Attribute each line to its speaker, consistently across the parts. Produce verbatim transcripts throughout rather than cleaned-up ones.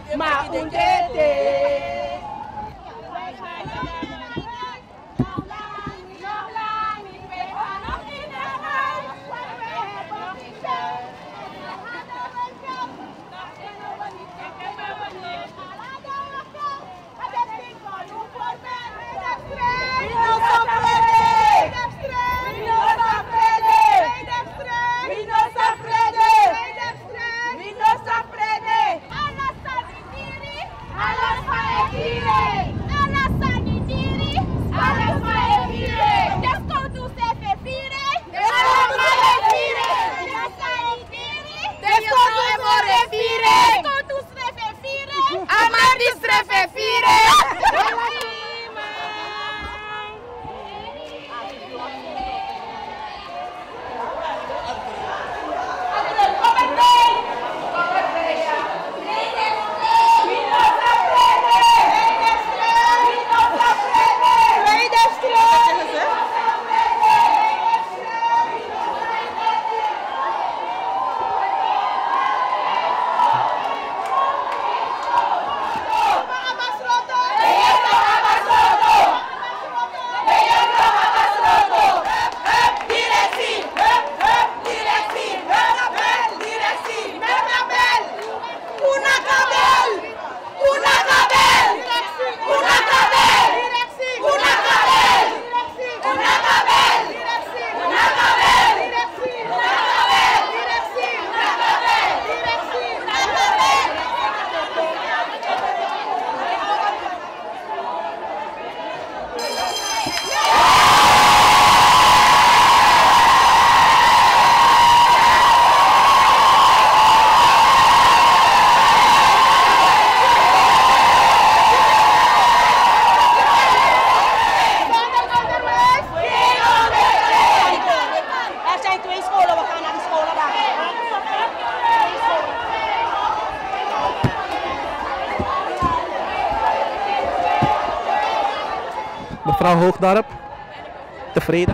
Speaker 1: Mevrouw Hoogdorp, tevreden?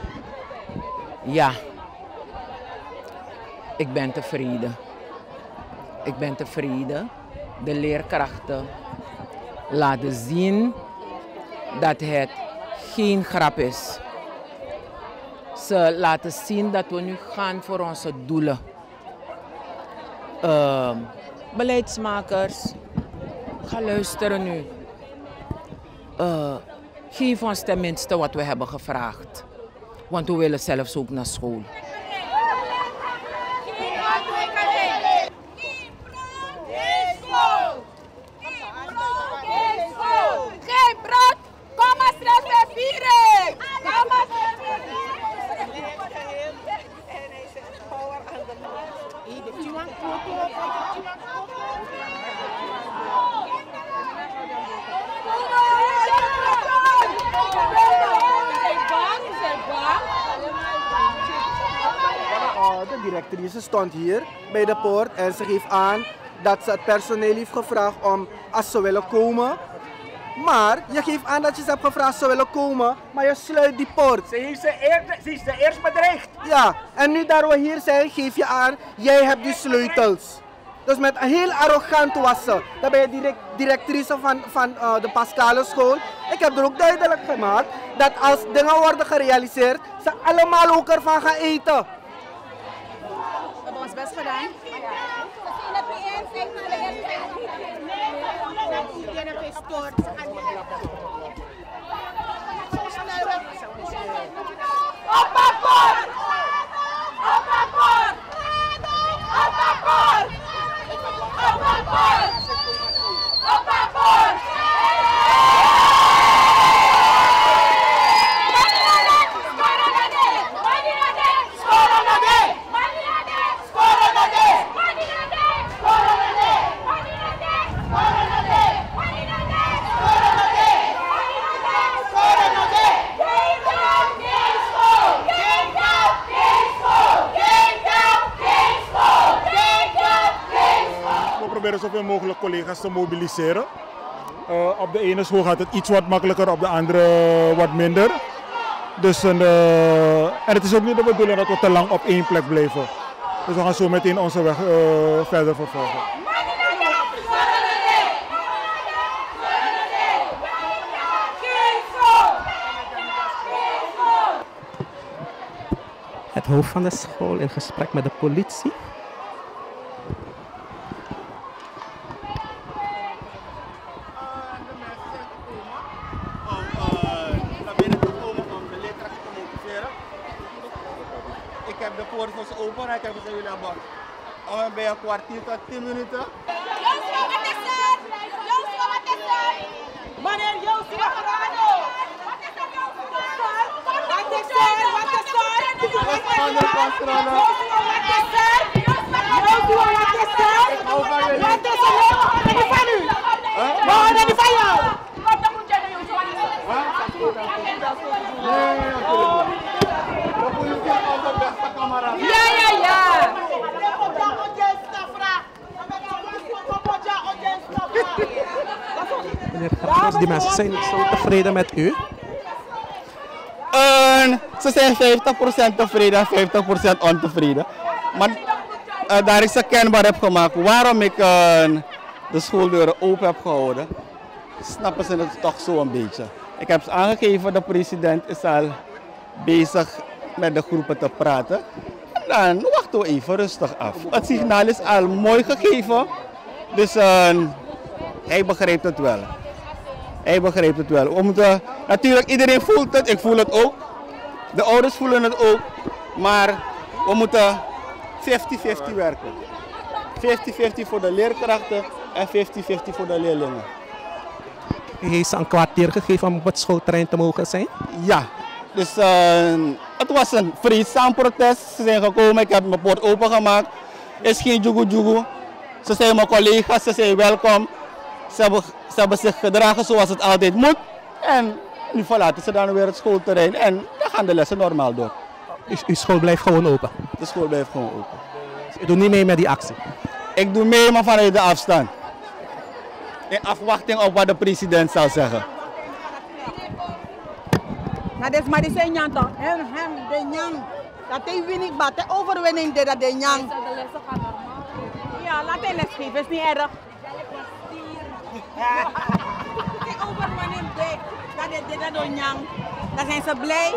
Speaker 2: Ja, ik ben tevreden. Ik ben tevreden. De leerkrachten laten zien dat het geen grap is. Ze laten zien dat we nu gaan voor onze doelen. Uh, beleidsmakers, ga luisteren nu. Uh, geef ons tenminste wat we hebben gevraagd. Want we willen zelfs ook naar school.
Speaker 3: Geen brood, kom maar straks vieren! Kom maar
Speaker 4: De directrice stond hier bij de poort en ze geeft aan dat ze het personeel heeft gevraagd om, als ze willen komen. Maar je geeft aan dat je ze hebt gevraagd als ze willen komen, maar je sluit die poort.
Speaker 5: Ze heeft ze eerst, ze is de eerst bedreigd.
Speaker 4: Ja, en nu dat we hier zijn, geef je aan, jij hebt die sleutels. Dus met een heel arrogant was ze. Dan ben je direct, directrice van, van uh, de Pascale school. Ik heb er ook duidelijk gemaakt dat als dingen worden gerealiseerd, ze allemaal ook ervan gaan eten.
Speaker 3: We hebben ons best gedaan. Iedereen heeft gestoord. Op mijn bord! Op mijn bord! Op mijn bord! Op mijn bord! Op mijn bord!
Speaker 6: We proberen zoveel mogelijk collega's te mobiliseren. Uh, op de ene school gaat het iets wat makkelijker, op de andere wat minder. Dus een, uh, en het is ook niet de bedoeling dat we te lang op één plek blijven. Dus we gaan zo meteen onze weg uh, verder vervolgen.
Speaker 1: Het hoofd van de school in gesprek met de politie.
Speaker 7: Ik heb de poort voor ze open en ik heb gezegd jullie aan om bij een kwartier tot tien minuten.
Speaker 3: Joshua, wat is het? Joshua, wat is het? Meneer Joshua Gerardo. Wat is er, Joshua? Wat is er? Wat is er? Joshua, wat is er? Joshua, wat is er? Wat is er? We houden niet van u. We houden niet van jou. Kom dan goed, Joshua. Ja, ja, ja.
Speaker 1: Meneer Grapjes, die mensen zijn niet zo tevreden met u.
Speaker 7: Uh, ze zijn vijftig procent tevreden en vijftig procent ontevreden. Maar uh, daar is een kenbaar heb gemaakt waarom ik uh, de schooldeuren open heb gehouden. Snappen ze het toch zo een beetje. Ik heb ze aangegeven, de president is al bezig met de groepen te praten. En dan wachten we even rustig af. Het signaal is al mooi gegeven, dus uh, hij begrijpt het wel. Hij begrijpt het wel. We moeten, natuurlijk, iedereen voelt het, ik voel het ook. De ouders voelen het ook. Maar we moeten vijftig vijftig werken. vijftig vijftig voor de leerkrachten en vijftig vijftig voor de leerlingen.
Speaker 1: U heeft ze een kwartier gegeven om op het schoolterrein te mogen zijn?
Speaker 7: Ja, dus uh, het was een vreedzaam protest. Ze zijn gekomen, ik heb mijn poort opengemaakt. Er is geen joegoe joegoe. Ze zijn mijn collega's, ze zijn welkom. Ze hebben, ze hebben zich gedragen zoals het altijd moet. En nu verlaten ze dan weer het schoolterrein en dan gaan de lessen normaal door.
Speaker 1: U, uw school blijft gewoon open?
Speaker 7: De school blijft gewoon open.
Speaker 1: Dus u doet niet mee met die actie?
Speaker 7: Ik doe mee, maar vanuit de afstand. In afwachting op wat de president zal zeggen.
Speaker 8: Nou, dat is maar die zijn nyang toch? Hem, hem, de nyang. Dat hij winning, maar de overwinning deed dat de nyang. Ja, laat hij lesgeven, is niet erg. De overwinning deed dat hij deed dat de nyang. Dan zijn ze blij.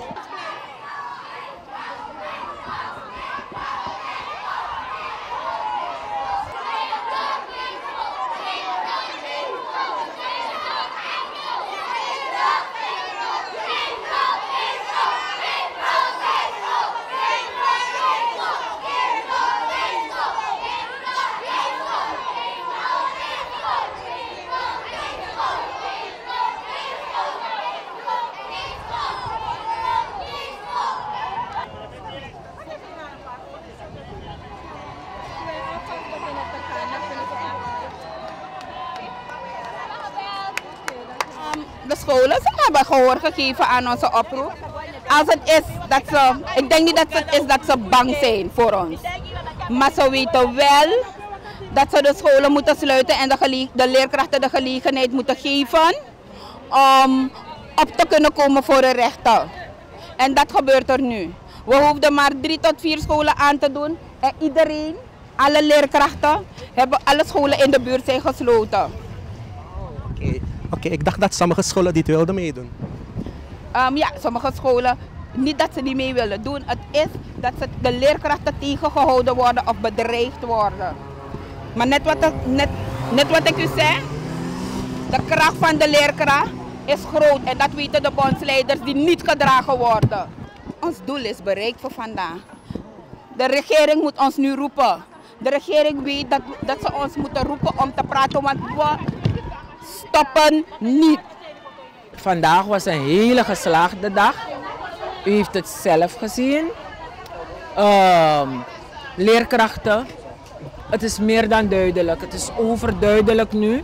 Speaker 3: De scholen, ze hebben gehoor gegeven aan onze oproep. Als het is dat ze, ik denk niet dat het is dat ze bang zijn voor ons. Maar ze weten wel dat ze de scholen moeten sluiten en de, de leerkrachten de gelegenheid moeten geven om op te kunnen komen voor hun rechten. En dat gebeurt er nu. We hoefden maar drie tot vier scholen aan te doen en iedereen, alle leerkrachten, hebben alle scholen in de buurt zijn gesloten.
Speaker 1: Oké, okay. okay, ik dacht dat sommige scholen dit wilden meedoen.
Speaker 3: Um, ja, sommige scholen, niet dat ze niet mee willen doen. Het is dat ze de leerkrachten tegengehouden worden of bedreigd worden. Maar net wat, net, net wat ik u zei, de kracht van de leerkracht is groot. En dat weten de bondsleiders die niet gedragen worden. Ons doel is bereikt voor vandaag. De regering moet ons nu roepen. De regering weet dat, dat ze ons moeten roepen om te praten, want we stoppen niet.
Speaker 2: Vandaag was een hele geslaagde dag. U heeft het zelf gezien. Uh, leerkrachten. Het is meer dan duidelijk. Het is overduidelijk nu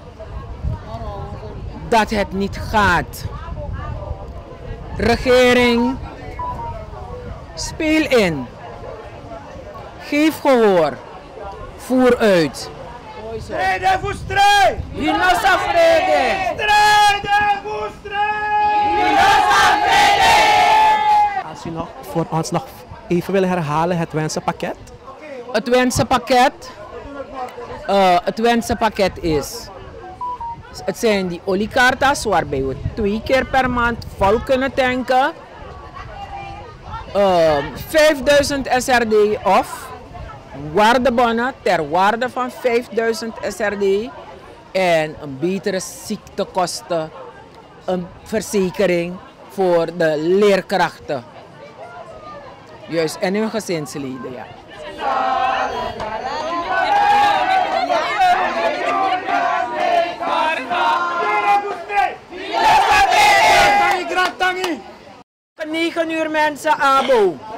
Speaker 2: dat het niet gaat. Regering, speel in. Geef gehoor. Voer uit.
Speaker 5: Strijden voor strijd!
Speaker 2: Hinosa vrede!
Speaker 5: Strijden voor strijd!
Speaker 2: Hinosa vrede!
Speaker 1: Als u nog voor ons nog even wil herhalen het wensenpakket.
Speaker 2: Het wensenpakket, uh, het wensenpakket is, het zijn die oliekaartas waarbij we twee keer per maand vol kunnen tanken. uh, vijfduizend S R D of waardebonnen ter waarde van vijfduizend S R D en een betere ziektekosten, een verzekering voor de leerkrachten. Juist, en hun gezinsleden, ja. negen uur mensen, Abo.